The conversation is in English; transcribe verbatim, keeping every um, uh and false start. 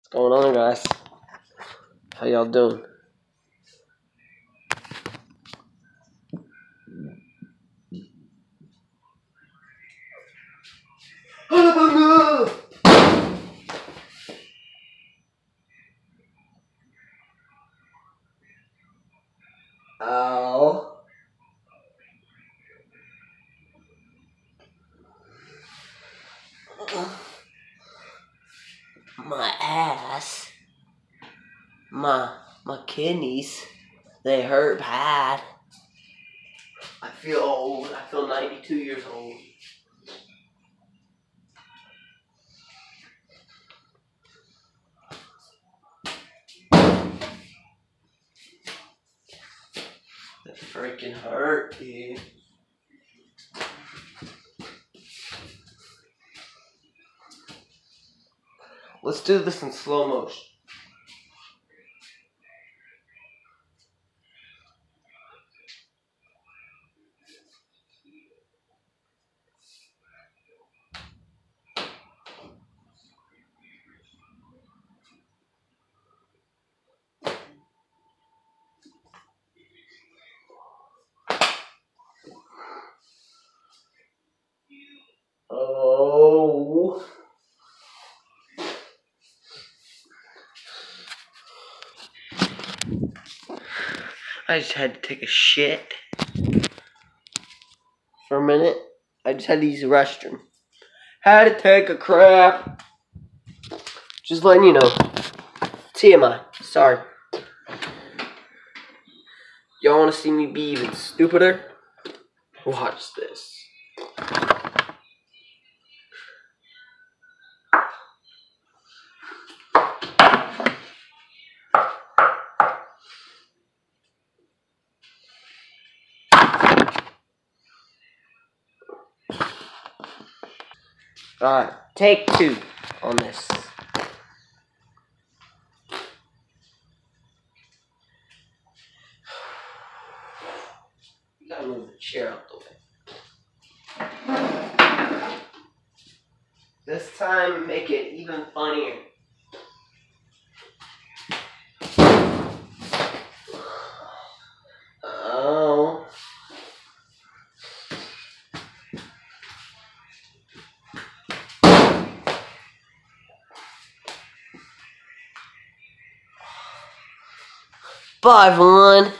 What's going on, guys? How y'all doing? Ow. My ass. My my kidneys. They hurt bad. I feel old. I feel ninety-two years old. It freaking hurt, dude. Let's do this in slow motion. Oh. I just had to take a shit for a minute. I just had to use the restroom. Had to take a crap. Just letting you know. T M I. Sorry. Y'all want to see me be even stupider? Watch this. Alright, take two on this. You gotta move the chair out the way. This time, make it even funnier. Oh. Bye, everyone.